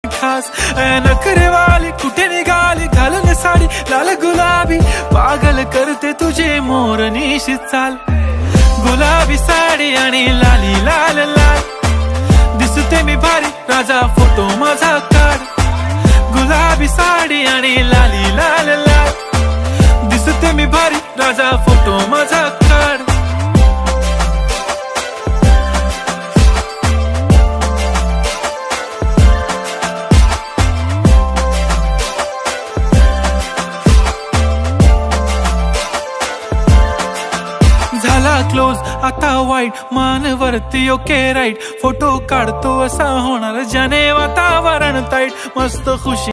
खास नखरे वाली कुठे निघाली घालून साडी लाल गुलाबी पागल करते तुझे मोरनीशी चाल गुलाबी साडी आणि लाली लाल लाल दिसते मी भारी राजा फोटो माझा काढ गुलाबी साडी आणि लाली लाल लाल दिसते मी भारी राजा फोटो माझा काढ झाला क्लोज आता वाईट मान वरती ओके राईट फोटो काढतो असा होणार ज्याने वातावरण ताईट मस्त खुशी